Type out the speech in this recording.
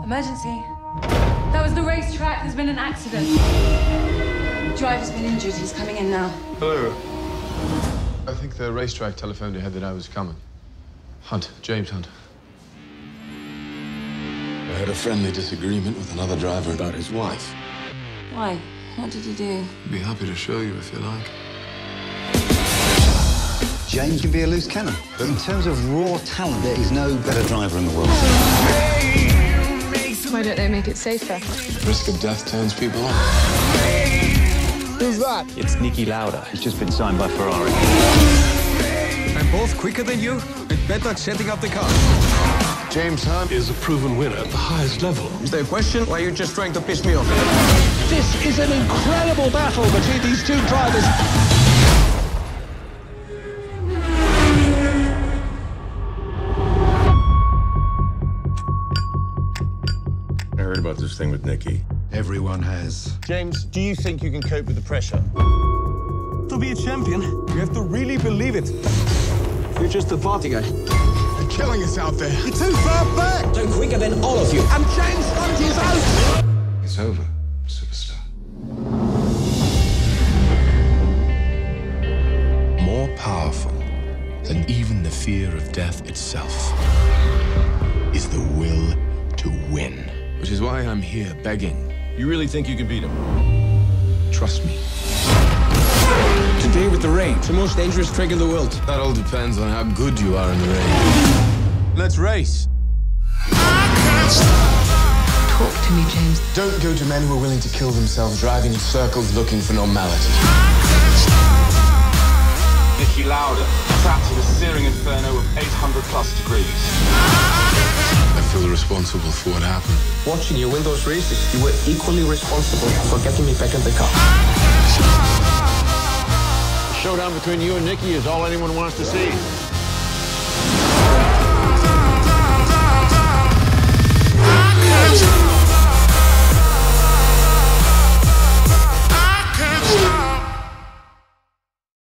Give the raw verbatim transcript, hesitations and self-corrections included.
Emergency. That was the racetrack. There's been an accident. The driver's been injured. He's coming in now. Hello. I think the racetrack telephoned ahead that I was coming. Hunt. James Hunt. I had a friendly disagreement with another driver about his wife. Why? What did he do? I'd be happy to show you if you like. James can be a loose cannon, but in terms of raw talent, there is no better driver in the world. Why don't they make it safer? Risk of death turns people on. Who's that? It's Niki Lauda. He's just been signed by Ferrari. I'm both quicker than you and better at setting up the car. James Hunt Is a proven winner at the highest level. Is there a question? Or are you just trying to piss me off? This is an incredible battle between these two drivers. I heard about this thing with Niki. Everyone has. James, do you think you can cope with the pressure? To be a champion, you have to really believe it. You're just a party guy. They're killing us out there. You're too far back! I'm quicker than all of you. And James Hunt is out! It's over, superstar. More powerful than even the fear of death itself is the will to win. Which is why I'm here begging. You really think you can beat him? Trust me. Today with the rain, it's the most dangerous track in the world. That all depends on how good you are in the rain. Let's race. Talk to me, James. Don't go to men who are willing to kill themselves driving in circles looking for normality. Niki Lauda, trapped in a searing inferno of eight hundred plus degrees. I feel responsible for what happened. Watching you win those races, you were equally responsible for getting me back in the car. The showdown between you and Niki is all anyone wants to see.